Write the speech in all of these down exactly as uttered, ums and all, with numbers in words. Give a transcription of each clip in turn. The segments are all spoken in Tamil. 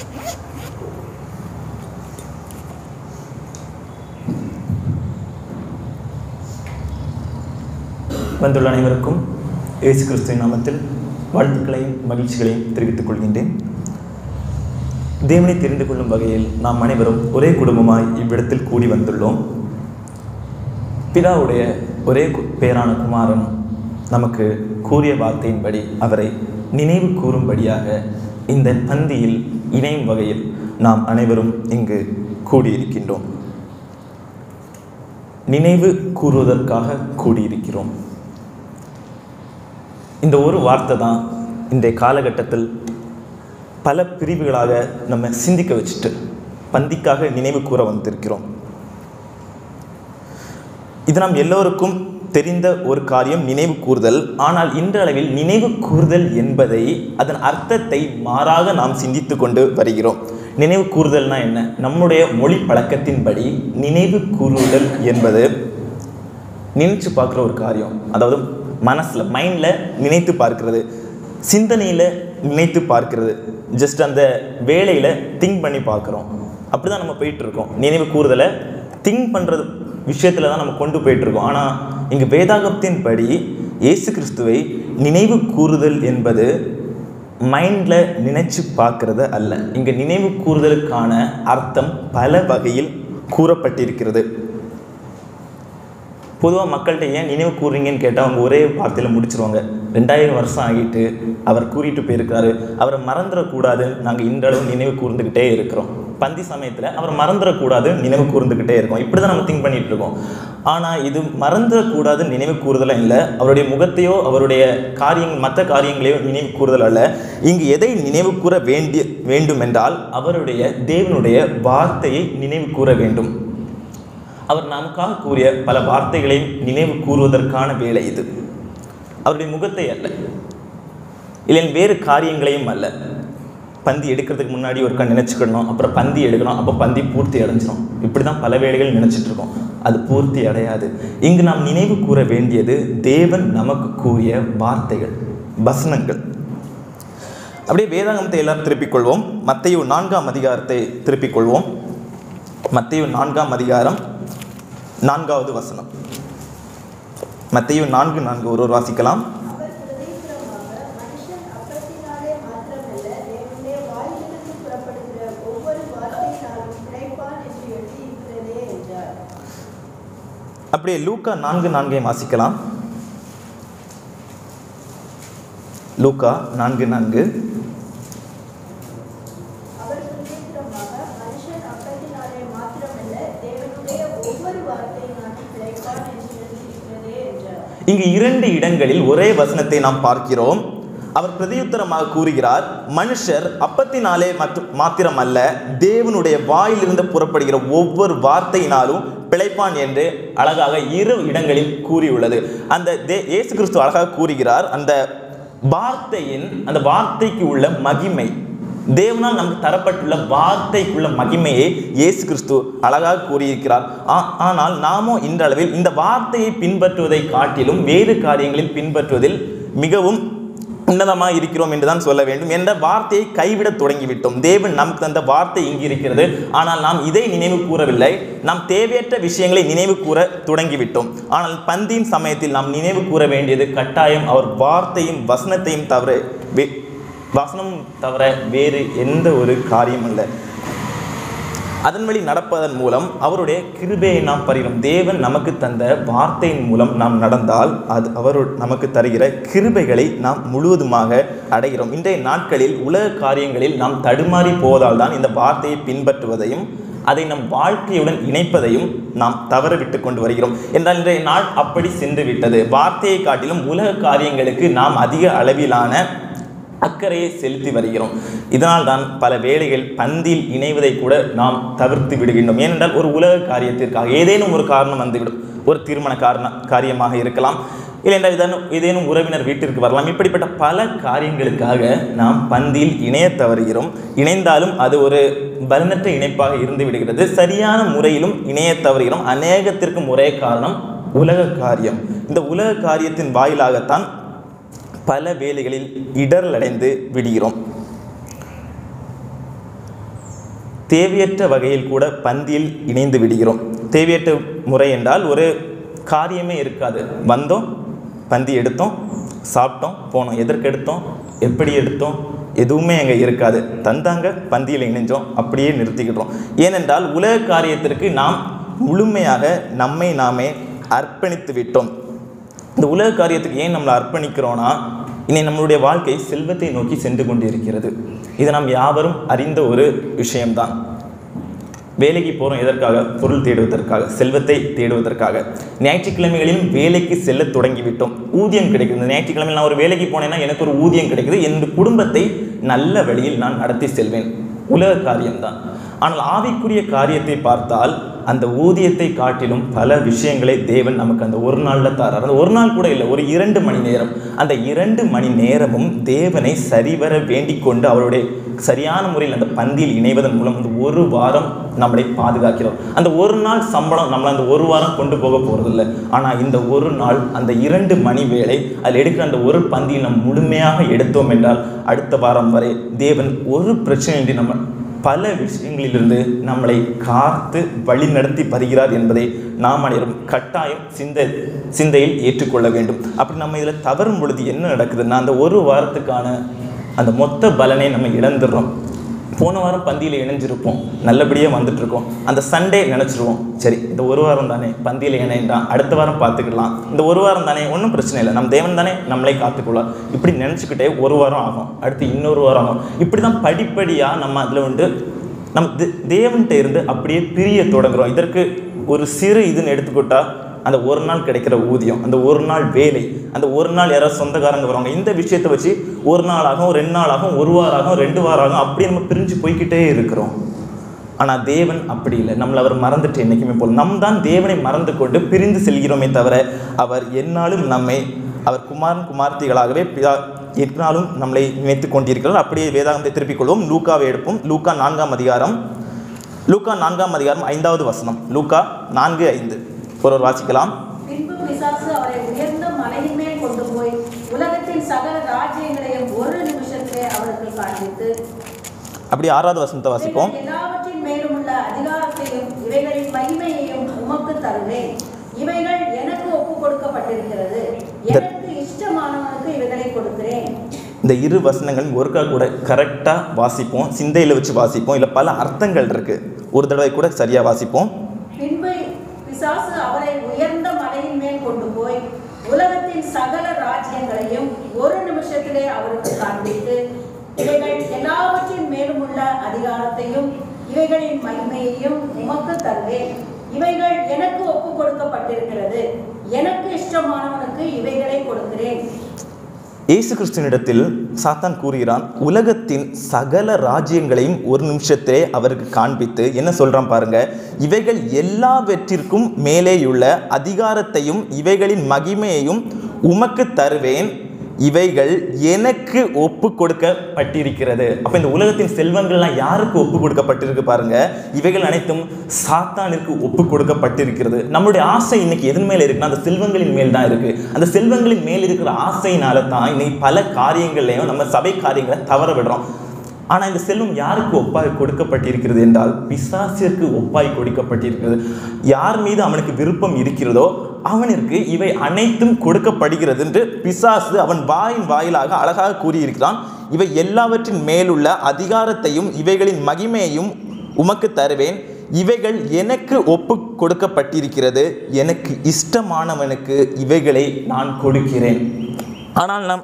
வந்துள்ள அனைவருக்கும் இயேசு கிறிஸ்துவின் நாமத்தில் வாழ்த்துக்களையும் மகிழ்ச்சிகளையும் தெரிவித்துக் கொள்கின்றேன். தேவனை தெரிந்து கொள்ளும் வகையில் நாம் அனைவரும் ஒரே குடும்பமாய் இவ்விடத்தில் கூடி வந்துள்ளோம். பிதாவுடைய ஒரே பேரான குமாரன் நமக்கு கூறிய வார்த்தையின்படி அவரை நினைவு கூறும்படியாக இந்த பந்தியில் இணையும் வகையில் நாம் அனைவரும் இங்கு கூடியிருக்கின்றோம். நினைவு கூறுவதற்காக கூடியிருக்கிறோம். இந்த ஒரு வார்த்தை தான் இன்றைய காலகட்டத்தில் பல பிரிவுகளாக நம்ம சிந்திக்க வச்சுட்டு பந்திக்காக நினைவு கூற வந்திருக்கிறோம். இது நாம் எல்லோருக்கும் தெரிந்த ஒரு காரியம், நினைவு கூறுதல். ஆனால் இன்றளவில் நினைவு கூறுதல் என்பதை அதன் அர்த்தத்தை மாறாக நாம் சிந்தித்து கொண்டு வருகிறோம். நினைவு கூறுதல்னா என்ன? நம்முடைய மொழி பழக்கத்தின்படி நினைவு கூறுதல் என்பது நினைச்சு பார்க்குற ஒரு காரியம். அதாவது மனசில் மைண்டில் நினைத்து பார்க்கிறது, சிந்தனையில் நினைத்து பார்க்கிறது, ஜஸ்ட் அந்த வேலையில் திங்க் பண்ணி பார்க்குறோம். அப்படி தான் நம்ம போயிட்டுருக்கோம். நினைவு கூறுதலை திங்க் பண்ணுறது விஷயத்தில் தான் நம்ம கொண்டு போயிட்டுருக்கோம். ஆனால் இங்கு வேதாகமத்தின் படி இயேசு கிறிஸ்துவை நினைவு கூறுதல் என்பது மைண்டில் நினைச்சு பார்க்கறது அல்ல. இங்கே நினைவு கூறுதலுக்கான அர்த்தம் பல வகையில் கூறப்பட்டிருக்கிறது. பொதுவாக மக்கள்கிட்ட ஏன் நினைவு கூறுறீங்கன்னு கேட்டால் அவங்க ஒரே வார்த்தையில் முடிச்சிருவாங்க. ரெண்டாயிரம் வருஷம் ஆகிட்டு அவர் கூறிட்டு போயிருக்கிறாரு, அவரை மறந்துடக்கூடாதுன்னு நாங்கள் இன்றளவு நினைவு கூர்ந்துக்கிட்டே இருக்கிறோம். பந்தி சமயத்தில் அவர் மறந்துடக்கூடாது நினைவு கூர்ந்துக்கிட்டே இருக்கோம். இப்படி தான் நம்ம திங்க் பண்ணிகிட்டு இருக்கோம். ஆனால் இது மறந்துடக்கூடாது நினைவு கூறுதலும் இல்லை, அவருடைய முகத்தையோ அவருடைய காரியங்கள் மற்ற காரியங்களையோ நினைவு கூறுதல் அல்ல. இங்கு எதை நினைவு கூற வேண்டிய வேண்டும் என்றால் அவருடைய தேவனுடைய வார்த்தையை நினைவு கூற வேண்டும். அவர் நமக்காக கூறிய பல வார்த்தைகளையும் நினைவு கூறுவதற்கான வேலை இது. அவருடைய முகத்தை அல்ல, இல்லை வேறு காரியங்களையும் அல்ல. பந்தி எடுக்கிறதுக்கு முன்னாடி ஒருக்கா நினச்சிக்கணும், அப்புறம் பந்தி எடுக்கணும், அப்போ பந்தி பூர்த்தி அடைஞ்சிடும். இப்படி தான் பல வேலைகள் நினச்சிட்ருக்கோம். அது பூர்த்தி அடையாது. இங்கு நாம் நினைவு கூற வேண்டியது தேவன் நமக்கு கூறிய வார்த்தைகள், வசனங்கள். அப்படியே வேதாகமத்தை எல்லாரும் திருப்பிக் கொள்வோம். மத்தேயு நான்காம் அதிகாரத்தை திருப்பிக் கொள்வோம். மத்தேயு நான்காம் அதிகாரம் நான்காவது வசனம். மத்தேயு நான்கு நான்கு ஒருவர் வாசிக்கலாம். அப்படியே லூக்கா நான்கு நான்கையும் வாசிக்கலாம். லூக்கா நான்கு நான்கு. இங்கு இரண்டு இடங்களில் ஒரே வசனத்தை நாம் பார்க்கிறோம். அவர் பிரதியுத்தரமாக கூறுகிறார், மனுஷர் அப்பத்தினாலே மாத்திரம் அல்ல, தேவனுடைய வாயிலிருந்து புறப்படுகிற ஒவ்வொரு வார்த்தையினாலும் பிழைப்பான் என்று அழகாக இரு இடங்களில் கூறியுள்ளது. அந்த தே இயேசு கிறிஸ்து அழகாக கூறுகிறார், அந்த வார்த்தையின் அந்த வார்த்தைக்கு உள்ள மகிமை, தேவனால் நமக்கு தரப்பட்டுள்ள வார்த்தைக்குள்ள மகிமையை இயேசு கிறிஸ்து அழகாக கூறியிருக்கிறார். ஆனால் நாமோ இன்றளவில் இந்த வார்த்தையை பின்பற்றுவதை காட்டிலும் வேறு காரியங்களில் பின்பற்றுவதில் மிகவும் உன்னதமாக இருக்கிறோம் என்றுதான் சொல்ல வேண்டும். என்ற வார்த்தையை கைவிட தொடங்கிவிட்டோம். தேவன் நமக்கு தந்த வார்த்தை இங்கு இருக்கிறது, ஆனால் நாம் இதை நினைவு கூறவில்லை. நாம் தேவையற்ற விஷயங்களை நினைவு கூற தொடங்கிவிட்டோம். ஆனால் பந்தியின் சமயத்தில் நாம் நினைவு கூற வேண்டியது கட்டாயம் அவர் வார்த்தையும் வசனத்தையும் தவிர வசனம் தவிர வேறு எந்த ஒரு காரியம் அல்ல. அதன் வழி நடப்பதன் மூலம் அவருடைய கிருபையை நாம் பெறுகிறோம். தேவன் நமக்கு தந்த வார்த்தையின் மூலம் நாம் நடந்தால் அது அவர் நமக்கு தருகிற கிருபைகளை நாம் முழுவதுமாக அடைகிறோம். இன்றைய நாட்களில் உலக காரியங்களில் நாம் தடுமாறி போவதால் தான் இந்த வார்த்தையை பின்பற்றுவதையும் அதை நம் வாழ்க்கையுடன் இணைப்பதையும் நாம் தவற விட்டு கொண்டு வருகிறோம். என்றால் இன்றைய நாள் அப்படி சென்று விட்டது. வார்த்தையை காட்டிலும் உலக காரியங்களுக்கு நாம் அதிக அளவிலான அக்கறையை செலுத்தி வருகிறோம். இதனால் தான் பல வேளைகள் பந்தியில் இணைவதை கூட நாம் தவிர்த்து விடுகின்றோம். ஏனென்றால் ஒரு உலக காரியத்திற்காக ஏதேனும் ஒரு காரணம் வந்துவிடும். ஒரு திருமண காரண காரியமாக இருக்கலாம், இல்லைன்றால் இதனும் ஏதேனும் உறவினர் வீட்டிற்கு வரலாம். இப்படிப்பட்ட பல காரியங்களுக்காக நாம் பந்தியில் இணைய தவறுகிறோம். இணைந்தாலும் அது ஒரு பலனற்ற இணைப்பாக இருந்து விடுகிறது. சரியான முறையிலும் இணைய தவறுகிறோம். அநேகத்திற்கும் ஒரே காரணம் உலக காரியம். இந்த உலக காரியத்தின் வாயிலாகத்தான் பல வேளைகளில் இடரலடைந்து விடுகிறோம். தேவையற்ற வகையில் கூட பந்தியில் இணைந்து விடுகிறோம். தேவையற்ற முறை என்றால் ஒரு காரியமே இருக்காது. வந்தோம், பந்தி எடுத்தோம், சாப்பிட்டோம், போனோம். எதற்கு எடுத்தோம், எப்படி எடுத்தோம், எதுவுமே அங்கே இருக்காது. தந்தாங்க, பந்தியில் இணைஞ்சோம், அப்படியே நிறுத்திக்கிட்டோம். ஏனென்றால் உலக காரியத்திற்கு நாம் முழுமையாக நம்மை நாமே அர்ப்பணித்து விட்டோம். இந்த உலக காரியத்துக்கு ஏன் நம்மளை அர்ப்பணிக்கிறோன்னா, இனி நம்மளுடைய வாழ்க்கை செல்வத்தை நோக்கி சென்று கொண்டு இருக்கிறது. இதை நாம் யாவரும் அறிந்த ஒரு விஷயம்தான். வேலைக்கு போகிறோம் எதற்காக? பொருள் தேடுவதற்காக, செல்வத்தை தேடுவதற்காக. ஞாயிற்றுக்கிழமைகளிலும் வேலைக்கு செல்ல தொடங்கிவிட்டோம். ஊதியம் கிடைக்குது. இந்த ஞாயிற்றுக்கிழமையில் நான் ஒரு வேலைக்கு போனேன்னா எனக்கு ஒரு ஊதியம் கிடைக்குது. என் குடும்பத்தை நல்ல வழியில் நான் நடத்தி செல்வேன். உலக காரியம்தான். ஆனால் ஆவிக்குரிய காரியத்தை பார்த்தால் அந்த ஊதியத்தை காட்டிலும் பல விஷயங்களை தேவன் நமக்கு அந்த ஒரு நாளில் தரார். அந்த ஒரு நாள் கூட இல்லை, ஒரு இரண்டு மணி நேரம். அந்த இரண்டு மணி நேரமும் தேவனை சரிவர வேண்டிக் கொண்டு அவருடைய சரியான முறையில் அந்த பந்தியில் இணைவதன் மூலம் அந்த ஒரு வாரம் நம்மளை பாதுகாக்கிறோம். அந்த ஒரு நாள் சம்பளம் நம்மளை அந்த ஒரு வாரம் கொண்டு போக போகிறதில்லை. ஆனால் இந்த ஒரு நாள், அந்த இரண்டு மணி வேளை, அதில் எடுக்கிற அந்த ஒரு பந்தியில் நம்ம முழுமையாக எடுத்தோம் என்றால் அடுத்த வாரம் வரை தேவன் ஒரு பிரச்சனையின்றி நம்ம பல விஷயங்களிலிருந்து நம்மளை காத்து வழி நடத்தி வருகிறார் என்பதை நாம் அனைவரும் கட்டாயம் சிந்தை சிந்தையில் ஏற்றுக்கொள்ள வேண்டும். அப்படி நம்ம இதில் தவறும் பொழுது என்ன நடக்குதுன்னா, அந்த ஒரு வாரத்துக்கான அந்த மொத்த பலனை நம்ம இழந்துடுறோம். போன வாரம் பந்தியில் இணைஞ்சிருப்போம், நல்லபடியாக வந்துட்டுருக்கோம். அந்த சண்டே நினச்சிருவோம், சரி இந்த ஒரு வாரம் தானே பந்தியில் இணைந்தான், அடுத்த வாரம் பார்த்துக்கலாம், இந்த ஒரு வாரம் தானே ஒன்றும் பிரச்சனை இல்லை, நம்ம தேவன் தானே நம்மளே காத்துக்கொள்ளலாம். இப்படி நினச்சிக்கிட்டே ஒரு வாரம் ஆகும், அடுத்து இன்னொரு வாரம் ஆகும். இப்படி தான் படிப்படியாக நம்ம அதில் வந்து நம்ம தேவன்கிட்ட இருந்து அப்படியே பிரிய தொடங்குகிறோம். இதற்கு ஒரு சிறு இதுன்னு எடுத்துக்கிட்டால் அந்த ஒரு நாள் கிடைக்கிற ஊதியம், அந்த ஒரு நாள் வேலை, அந்த ஒரு நாள் யாராவது சொந்தக்காரங்க வருவாங்க, இந்த விஷயத்தை வச்சு ஒரு நாள் ஆகும், ரெண்டு நாள் ஆகும், ஒரு வாரம் ஆகும், ரெண்டு வாரம் ஆகும், அப்படி நம்ம பிரிஞ்சு போய்கிட்டே இருக்கிறோம். ஆனால் தேவன் அப்படி இல்லை. நம்மளை அவர் மறந்துட்டு என்றைக்குமே போல் நம் தான் தேவனை மறந்து கொண்டு பிரிந்து செல்கிறோமே தவிர அவர் எந்நாளும் நம்மை அவர் குமாரன் குமார்த்திகளாகவே எந்நாளும் நம்மளை நினைத்து கொண்டிருக்கிறார். அப்படியே வேதாகமத்தை திருப்பிக் கொள்வோம். லூக்காவை எடுப்போம். லூக்கா நான்காம் அதிகாரம் லூக்கா நான்காம் அதிகாரம் ஐந்தாவது வசனம். லூக்கா நான்கு ஐந்து ஒருவர் வாசிக்கலாம். பின்பு பிசாசு அவரை உயர்ந்த மலையின் மேல் கொண்டு போய் உலகத்தின் சகல ராஜ்யங்களையும் ஒரு நிமிஷத்திலே அவருக்கு காண்பித்து. அப்படி ஆறாவது வசனத்தை வாசிப்போம். எல்லாவற்றின் மேலும் உள்ள அதிகாரத்தையும் இவைகளின் மகிமையையும் உமக்கு தருவேன். இவைகள் எனக்கு ஒப்பு கொடுக்கப்பட்டிருக்கிறது. எனக்கு இஷ்டமானவனுக்கு இவைகளை கொடுக்கிறேன். இந்த இரு வசனங்களும் ஒருக்கா கூட கரெக்டாக வாசிப்போம், சிந்தையில் வச்சு வாசிப்போம். இல்லை பல அர்த்தங்கள் இருக்கு, ஒரு தடவை கூட சரியாக வாசிப்போம். பின்பு பிசாசு அவரை உயர்ந்த மலையின் மேல் கொண்டு போய் உலகத்தின் சகல ராஜ்யங்களையும் ஒரு நிமிஷத்திலே அவருக்கு காண்பித்து இவைகள் எல்லாவற்றின் மேலும் உள்ள அதிகாரத்தையும் இவைகளின் மகிமையையும் உமக்கு தருவேன். இவைகள் எனக்கு ஒப்பு கொடுக்கப்பட்டிருக்கிறது. எனக்கு இஷ்டமானவனுக்கு இவைகளை கொடுக்கிறேன். இயேசு கிறிஸ்துவினிடத்தில் சாத்தான் கூறுகிறான், உலகத்தின் சகல ராஜ்யங்களையும் ஒரு நிமிஷத்திலே அவருக்கு காண்பித்து என்ன சொல்றான் பாருங்க, இவைகள் எல்லாவற்றிற்கும் மேலேயுள்ள அதிகாரத்தையும் இவைகளின் மகிமையையும் உமக்கு தருவேன். இவைகள் எனக்கு ஒப்பு கொடுக்கப்பட்டிருக்கிறது. அப்போ இந்த உலகத்தின் செல்வங்கள்லாம் யாருக்கு ஒப்பு கொடுக்கப்பட்டிருக்கு பாருங்க, இவைகள் அனைத்தும் சாத்தானிற்கு ஒப்பு கொடுக்கப்பட்டிருக்கிறது. நம்மளுடைய ஆசை இன்னைக்கு எதன் மேலே இருக்குன்னா அந்த செல்வங்களின் மேல் தான் இருக்கு. அந்த செல்வங்களின் மேல் இருக்கிற ஆசையினால தான் இன்னைக்கு பல காரியங்களையும் நம்ம சபை காரியங்களை தவற விடுறோம். ஆனால் இந்த செல்வம் யாருக்கு ஒப்பாய் கொடுக்கப்பட்டிருக்கிறது என்றால் பிசாசிற்கு ஒப்பாய் கொடுக்கப்பட்டிருக்கிறது. யார் மீது அவனுக்கு விருப்பம் இருக்கிறதோ அவனிற்கு இவை அனைத்தும் கொடுக்கப்படுகிறது என்று பிசாசு அவன் வாயின் வாயிலாக அழகாக கூறியிருக்கிறான். இவை எல்லாவற்றின் மேலுள்ள அதிகாரத்தையும் இவைகளின் மகிமையையும் உமக்கு தருவேன். இவைகள் எனக்கு ஒப்பு கொடுக்கப்பட்டிருக்கிறது. எனக்கு இஷ்டமானவனுக்கு இவைகளை நான் கொடுக்கிறேன். ஆனால் நாம்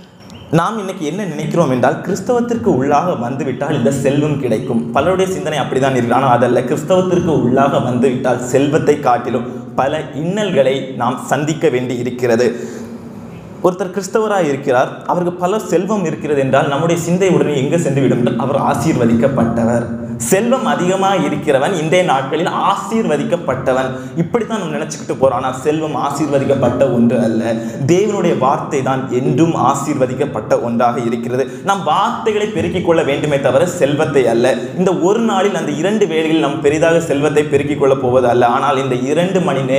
நாம் இன்னைக்கு என்ன நினைக்கிறோம் என்றால், கிறிஸ்தவத்திற்கு உள்ளாக வந்துவிட்டால் இந்த செல்வம் கிடைக்கும். பலருடைய சிந்தனை அப்படிதான் இருக்கு. ஆனால் அதல்ல, கிறிஸ்தவத்திற்கு உள்ளாக வந்துவிட்டால் செல்வத்தை காட்டிலும் பல இன்னல்களை நாம் சந்திக்க வேண்டி இருக்கிறது. ஒருத்தர் கிறிஸ்தவராக இருக்கிறார், அவருக்கு பல செல்வம் இருக்கிறது என்றால் நம்முடைய சிந்தை உடனே எங்கே சென்று விடும், அவர் ஆசீர்வதிக்கப்பட்டவர். செல்வம் அதிகமாக இருக்கிறவன் இன்றைய நாட்களில் ஆசீர்வதிக்கப்பட்டவன். இப்படித்தான் நம்ம நினைச்சுக்கிட்டு போறோம். ஆனால் செல்வம் ஆசீர்வதிக்கப்பட்ட ஒன்று அல்ல. தேவனுடைய வார்த்தை தான் என்றும் ஆசீர்வதிக்கப்பட்ட ஒன்றாக இருக்கிறது. நாம் வார்த்தைகளை பெருக்கிக் கொள்ள வேண்டுமே தவிர செல்வத்தை அல்ல. இந்த ஒரு நாளில் அந்த இரண்டு வேளைகளில் நாம் பெரிதாக செல்வத்தை பெருக்கிக் கொள்ள போவது அல்ல. ஆனால் இந்த இரண்டு மணி நேரம்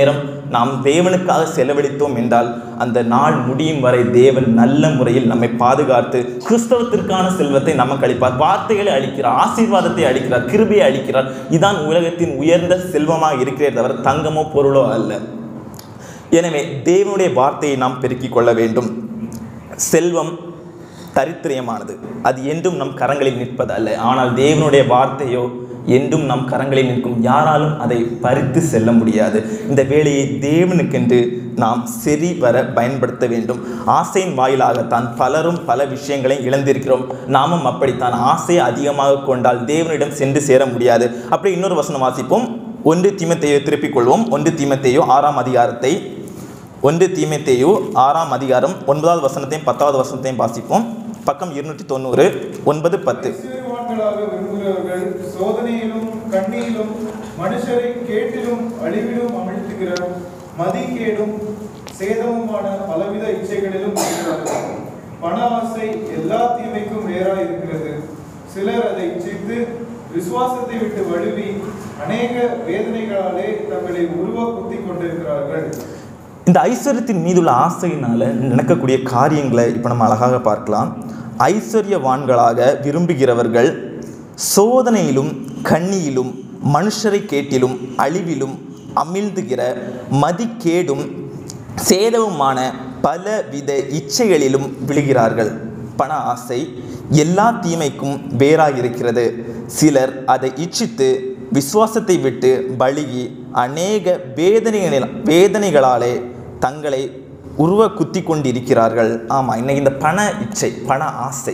நாம் தேவனுக்காக செலவழித்தோம் என்றால் அந்த நாள் முடியும் வரை தேவன் நல்ல முறையில் நம்மை பாதுகாத்து கிறிஸ்தவத்திற்கான செல்வத்தை நமக்கு அளிப்பார். வார்த்தைகளை அளிக்கிறார், ஆசீர்வாதத்தை அளிக்கிறார், கிருபையை அளிக்கிறார். இதான் உலகத்தின் உயர்ந்த செல்வமாக இருக்கிறதே தவிர தங்கமோ பொருளோ அல்ல. எனவே தேவனுடைய வார்த்தையை நாம் பெருக்கிக் கொள்ள வேண்டும். செல்வம் தரித்திரியமானது, அது என்றும் நம் கரங்களில் நிற்பது அல்ல. ஆனால் தேவனுடைய வார்த்தையோ என்றும் நம் கரங்களில் நிற்கும், யாராலும் அதை பறித்து செல்ல முடியாது. இந்த வேலையை தேவனுக்கென்று நாம் சரி வர பயன்படுத்த வேண்டும். ஆசையின் வாயிலாகத்தான் பலரும் பல விஷயங்களை இழந்திருக்கிறோம். நாமும் அப்படித்தான். ஆசையை அதிகமாக கொண்டால் தேவனிடம் சென்று சேர முடியாது. அப்படி இன்னொரு வசனம் வாசிப்போம். ஒன்று தீமோத்தேயு திருப்பிக் கொள்வோம். ஒன்று தீமோத்தேயு ஆறாம் அதிகாரத்தை ஒன்று தீமோத்தேயு ஆறாம் அதிகாரம் ஒன்பதாவது வசனத்தையும் பத்தாவது வசனத்தையும் வாசிப்போம். பக்கம் இருநூற்றி தொண்ணூறு ஒன்பது பத்து. விரும்புகிறவர்கள் சோதனையிலும் கண்ணியிலும் மனுஷரை கேட்டிலும் அழிவிலும் அமிழ்த்துகிற மதிக்கேடும் சேதமுமான பலவித இச்சைகளிலும் இருக்கிறார்கள். பண ஆசை எல்லா தீமைக்கும் வேறாய் இருக்கிறது. சிலர் அதை இச்சித்து விசுவாசத்தை விட்டு வழுவி அநேக வேதனைகளாலே தங்களை உருவ குத்தி கொண்டிருக்கிறார்கள். இந்த ஐஸ்வர்யத்தின் மீதுள்ள ஆசையினால நடக்கக்கூடிய காரியங்களை இப்போ நம்ம அழகாக பார்க்கலாம். ஐஸ்வர்யவான்களாக விரும்புகிறவர்கள் சோதனையிலும் கண்ணியிலும் மனுஷரை கேட்டிலும் அழிவிலும் அமிழ்ந்துகிற மதிக்கேடும் சேதவுமான பலவித இச்சைகளிலும் விழுகிறார்கள். பண ஆசை எல்லா தீமைக்கும் வேறாயிருக்கிறது. சிலர் அதை இச்சித்து விசுவாசத்தை விட்டு பலிகி அநேக வேதனைகளில் வேதனைகளாலே தங்களை உருவ குத்தி கொண்டிருக்கிறார்கள். ஆமாம், இன்னைக்கு இந்த பண இச்சை, பண ஆசை,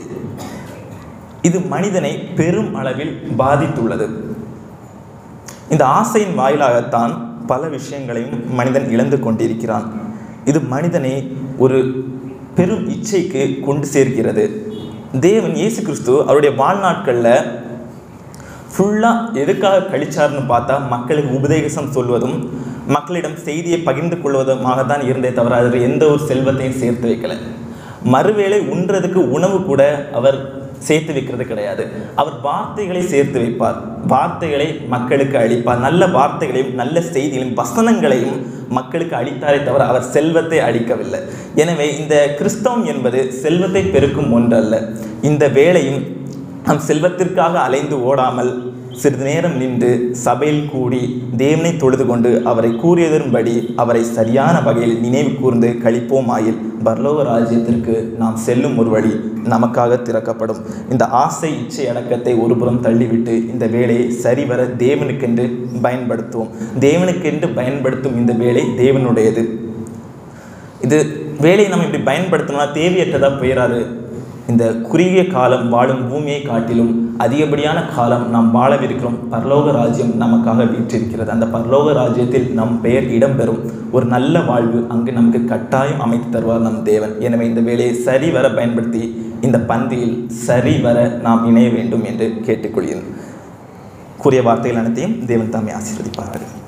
இது மனிதனை பெரும் அளவில் பாதித்துள்ளது. இந்த ஆசையின் வாயிலாகத்தான் பல விஷயங்களையும் மனிதன் இழந்து கொண்டிருக்கிறான். இது மனிதனை ஒரு பெரும் இச்சைக்கு கொண்டு சேர்க்கிறது. தேவன் இயேசு கிறிஸ்து அவருடைய வாழ்நாட்களில் ஃபுல்லாக எதுக்காக கழிச்சார்னு பார்த்தா மக்களுக்கு உபதேசம் சொல்வதும் மக்களிடம் செய்தியை பகிர்ந்து கொள்வதுமாக தான் இருந்தே தவிர அதில் எந்த ஒரு செல்வத்தையும் சேர்த்து வைக்கலை. மறுவேளை உண்றதுக்கு உணவு கூட அவர் சேர்த்து வைக்கிறது கிடையாது. அவர் வார்த்தைகளை சேர்த்து வைப்பார், வார்த்தைகளை மக்களுக்கு அளிப்பார். நல்ல வார்த்தைகளையும் நல்ல செய்திகளையும் வசனங்களையும் மக்களுக்கு அளித்தாரே தவிர அவர் செல்வத்தை அளிக்கவில்லை. எனவே இந்த கிறிஸ்தவம் என்பது செல்வத்தை பெருக்கும் ஒன்றல்ல. இந்த வேளையும் நம் செல்வத்திற்காக அலைந்து ஓடாமல் சிறிது நேரம் நின்று சபையில் கூடி தேவனை தொழுது கொண்டு அவரை கூறியதன்படி அவரை சரியான வகையில் நினைவு கூர்ந்து கழிப்போமாயில் பரலோக ராஜ்யத்திற்கு நாம் செல்லும் ஒரு வழி நமக்காக திறக்கப்படும். இந்த ஆசை இச்சை அடக்கத்தை ஒருபுறம் தள்ளிவிட்டு இந்த வேலையை சரிவர தேவனுக்கென்று பயன்படுத்துவோம். தேவனுக்கென்று பயன்படுத்தும் இந்த வேலை தேவனுடையது. இது வேலையை நம்ம இப்படி பயன்படுத்தணும்னா தேவையற்றதாக போயிடாது. இந்த குறுகிய காலம் வாழும் பூமியை காட்டிலும் அதிகப்படியான காலம் நாம் வாழவிருக்கிறோம். பரலோக ராஜ்யம் நமக்காக வீற்றிருக்கிறது. அந்த பரலோக ராஜ்யத்தில் நம் பெயர் இடம்பெறும். ஒரு நல்ல வாழ்வு அங்கு நமக்கு கட்டாயம் அமைத்து தருவார் நம் தேவன். எனவே இந்த வேலையை சரிவர பயன்படுத்தி இந்த பந்தியில் சரிவர நாம் இணைய வேண்டும் என்று கேட்டுக்கொள்கிறேன். கூறிய வார்த்தைகள் அனைத்தையும் தேவன் தாமே ஆசீர்வதிப்பார்கள்.